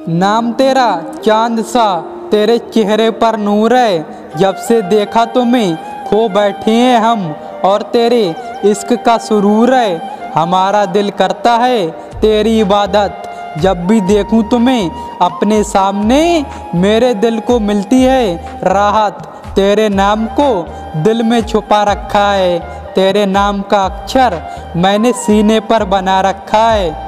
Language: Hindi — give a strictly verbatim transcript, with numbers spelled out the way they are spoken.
नाम तेरा चांद सा, तेरे चेहरे पर नूर है। जब से देखा तुम्हें खो बैठे हैं हम, और तेरे इश्क का सुरूर है। हमारा दिल करता है तेरी इबादत, जब भी देखूं तुम्हें अपने सामने मेरे दिल को मिलती है राहत। तेरे नाम को दिल में छुपा रखा है, तेरे नाम का अक्षर मैंने सीने पर बना रखा है।